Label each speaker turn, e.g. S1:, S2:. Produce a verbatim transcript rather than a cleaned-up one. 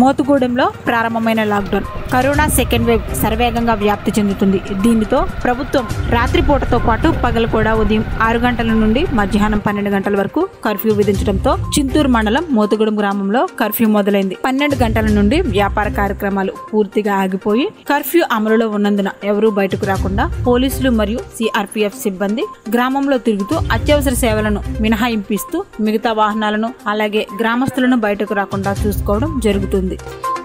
S1: మోతుగూడెంలో ప్రారంభమైన lockdown. Corona second wave శరవేగంగా వ్యాప్తి చెందుతుంది. దీనితో ప్రభుత్వం రాత్రిపూటతో పాటు పగలు కూడా ఉదయం ఆరు గంటల నుండి మధ్యాహ్నం పన్నెండు గంటల వరకు కర్ఫ్యూ విధించడంతో చింతూరు మండలం మోతుగూడెం గ్రామంలో కర్ఫ్యూ మొదలైంది. పన్నెండు గంటల నుండి వ్యాపార కార్యక్రమాలు పూర్తిగా ఆగిపోయి కర్ఫ్యూ అమలులో ఉన్నందున ఎవరూ బయటకు రాకుండా పోలీసులు మరియు సిఆర్పిఎఫ్ సిబ్బంది గ్రామంలో తిరుగుతూ అత్యవసర సేవలను మినహాయింపిస్తూ మిగతా వాహనాలను అలాగే గ్రామస్తులను బయటకు రాకుండా చూసుకోవడం జరుగుతుంది.